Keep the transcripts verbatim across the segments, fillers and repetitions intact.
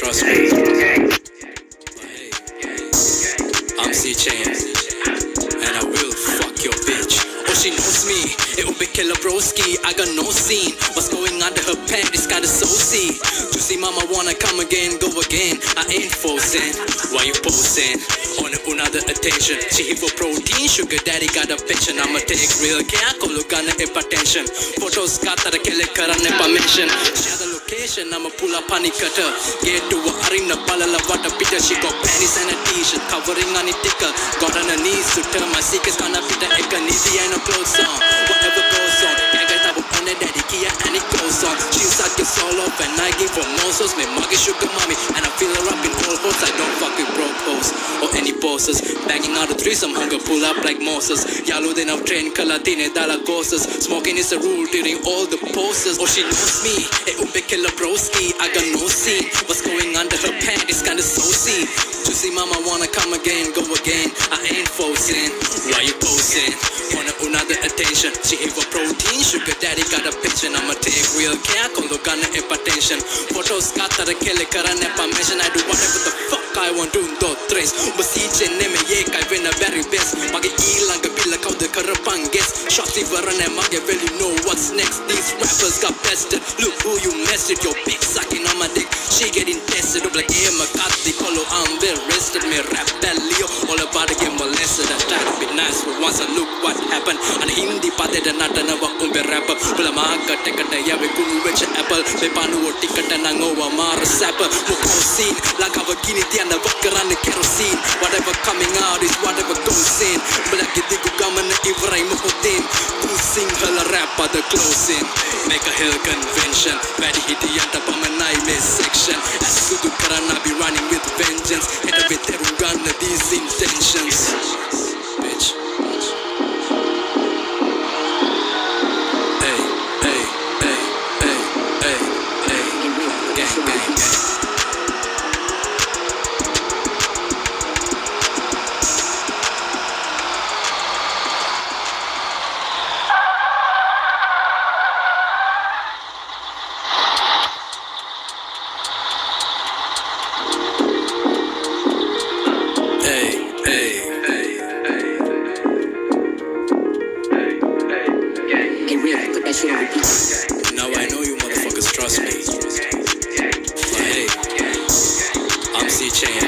trust me. But hey, I'm C-Chain, and I will fuck your bitch. Oh, she knows me, it will be killer broski. I got no scene, what's going under her pants, this guy is so see. Juicy mama wanna come again, go again. I ain't forcing, why you posing? On another attention, she here for protein, sugar daddy got a pension. I'ma take real care, call gonna hypertension. Photos got that kill it, current mention. Share the location, I'ma pull up honey cutter. Get to a arena, balala water bitter. She got panties and a t-shirt, covering on it ticker. Got on her knees to turn my secrets, gonna be the economy and a clothes on. Whatever goes on, I got double on it, daddy Kia and it goes on. She's like a solo and I give her muscles, me muggy sugar mommy. And I feel her up in all holes, I don't fuck with broke hoes or any bosses. Banging out of threesome, hunger pull up like Moses. Yalo then I've trained Kalatine, Dala causes. Smoking is a rule during all the poses. Oh, she knows me, it will be killer broski. I got no scene, what's going under her pants is kinda saucy. Juicy mama wanna come again, go again. I ain't forcing, why you posing? On another attention, she here for protein, sugar daddy got a pension. I'ma take real care, call the gun hypertension. Photos got that kill it, current mention. I do whatever the fuck I want to do tres. But C-Chain name ye I win a very best. Mage ilang kabila kau the karapang guess. Shots if run and mage really know what's next. These rappers got bested. Look who you messed with, your big sucking on my dick. She getting tested up like yeah, Makati Kolo. I'm very rested, me rap that Leo. All about to get molested. I try to be nice, but once I look what happened. And Hindi pate the nata nava umbe rapper. Pula maka tekata ya we kunu wecha apple. Me panu o tikata nangowa mara sapper. Mukho scene, like I've a guinea and the vodka and the kerosene. Whatever coming out is whatever goes in. Black digu gaman Ibrahim Muhuddin. To sing her rap at the closing. Make a hell convention. Very hiti yanta pamanai me section. As Sudu Karana be running with vengeance. Hit a bit terugana these intentions. Bitch. Hey, hey, hey, hey, hey, hey. Gang, gang, gang. Now I know you motherfuckers trust me. But hey, I'm C-Chain,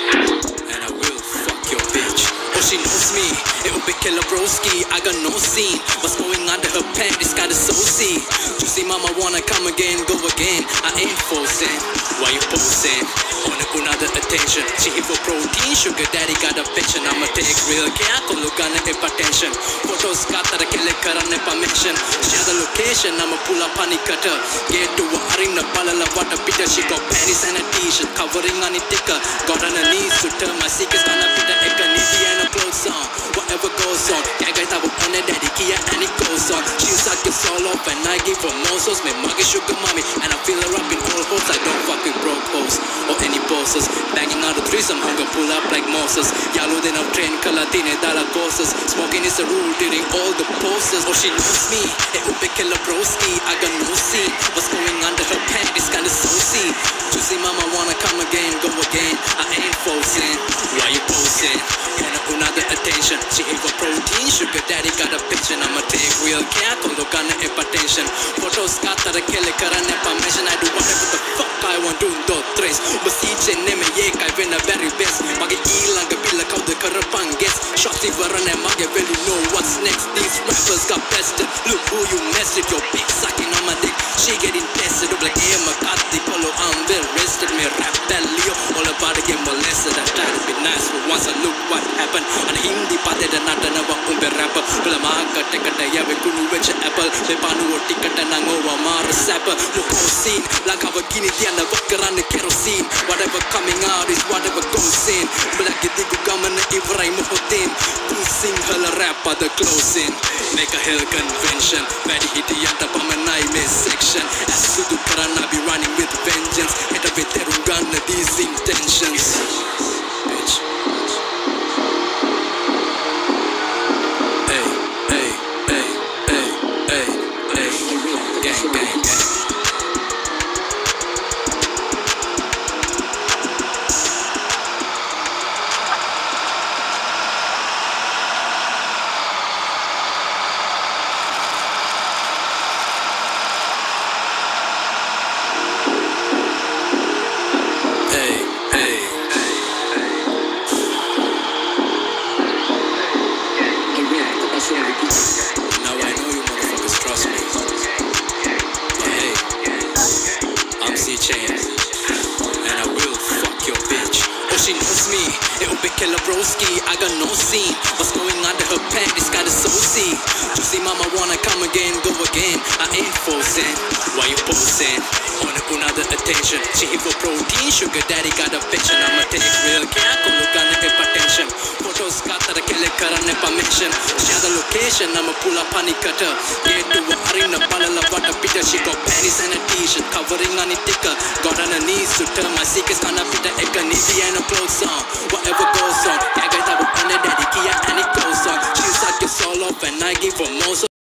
and I will fuck your bitch. Oh, she knows me, it will be killer broski. I got no scene, what's going under her pants is kinda saucy. Juicy mama wanna come again, go again. I ain't forcing, why you posing? On another attention, she here for protein, sugar daddy got a pension. I'ma take real care, call gonna hypertension. Photos got that kill it, current mention. Share the location, I'ma pull up honey cutter. Get to a arena, balala water bitter. She got panties and a t-shirt, covering on it ticker. Got on her knees to turn my secrets, gonna be the economy and a clothes on. Whatever goes on, I got double on it, daddy Kia and it goes on. She's like a solo and I give her muscles, me muggy sugar mommy. And I feel her up in all holes, I don't fuck with broke hoes or any bosses. Banging out of threesome, hunger pull up like Moses. Yalo then I've trained Kalatine, Dala causes. Smoking is a rule during all the poses. Oh, she knows me, it will be killer broski. I got no scene, what's going under her pants is kinda saucy. Juicy mama wanna come again, go again. I ain't forcing, why you posing? On another attention, she here for protein, sugar daddy got a pension. I'ma take real care, call the gun hypertension. Photos got that kill it, current mention. I do whatever the fuck I want to do tres. But C-Chain name ye I win a very best. Mage ilang kabila kau the karapang guess. Shots if run and mage really know what's next. These rappers got bested. Look who you messed with, your big sucking on my dick. She getting tested up like yeah, Makati Kolo. I'm very rested, me rap that Leo. All about to get molested. I try to be nice, but once I look what happened. And Hindi pate the nata nava umbe rapper. Pula maka tekata ya we kunu wecha apple. Me panu o tikata nangowa mara sapper. Mukho scene, like I've a guinea and the vodka and the kerosene. Whatever coming out is whatever goes in. Black digu gaman Ibrahim Muhuddin. To sing her rap at the closing. Make a hell convention. Very hiti yanta pamanai me section. As Sudu Karana be running with vengeance. Hit a bit terugana these intentions. Bitch. Hey, hey, hey, hey, hey, hey. Gang, gang, gang. chains, and I will fuck your bitch. Oh, she knows me, it will be killer broski. I got no scene, what's going under her pants, this guy is so see. Juicy mama wanna come again, go again. I ain't forcing, why you posing? On another attention, she here for protein, sugar daddy got a pension. I'ma take real care, come look on the hypertension. Photos got the kill it, cut on mention. Share the location, I'ma pull up honey cutter. Get to a arena, ballala, what a Peter. She got panties and a t-shirt, covering on it thicker. Got on her knees to turn my secrets, gonna be the economy and a clothes on. Whatever goes on, I got a daddy, Kia, and it goes on. She'll suck your soul off, and I give her more.